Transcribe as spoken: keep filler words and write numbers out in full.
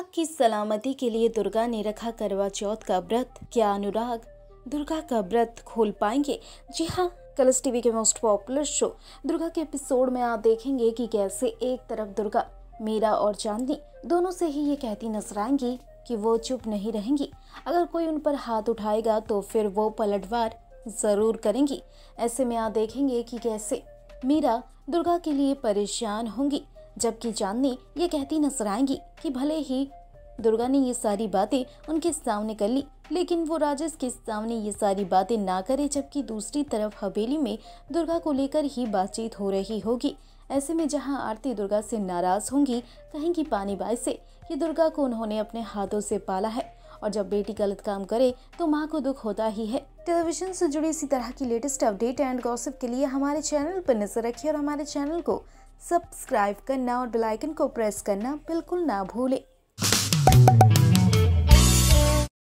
की सलामती के लिए दुर्गा ने रखा करवा चौथ का व्रत। क्या अनुराग दुर्गा का व्रत खोल पाएंगे? जी हाँ, कलर्स टीवी के मोस्ट पॉपुलर शो दुर्गा के एपिसोड में आप देखेंगे कि कैसे एक तरफ दुर्गा मीरा और चांदनी दोनों से ही ये कहती नजर आएंगी कि वो चुप नहीं रहेंगी। अगर कोई उन पर हाथ उठाएगा तो फिर वो पलटवार जरूर करेंगी। ऐसे में आप देखेंगे कि कैसे मीरा दुर्गा के लिए परेशान होंगी, जबकि चांदनी ये कहती नजर आएंगी कि भले ही दुर्गा ने ये सारी बातें उनके सामने कर ली, लेकिन वो राजेश के सामने ये सारी बातें ना करे। जबकि दूसरी तरफ हवेली में दुर्गा को लेकर ही बातचीत हो रही होगी। ऐसे में जहां आरती दुर्गा से नाराज होंगी, कहेंगी पानी बाई से कि दुर्गा को उन्होंने अपने हाथों से पाला है और जब बेटी गलत काम करे तो माँ को दुख होता ही है। टेलीविजन से जुड़ी इसी तरह की लेटेस्ट अपडेट एंड गॉसिप के लिए हमारे चैनल पर नजर रखिए और हमारे चैनल को सब्सक्राइब करना और बेल आइकन को प्रेस करना बिल्कुल ना भूलें।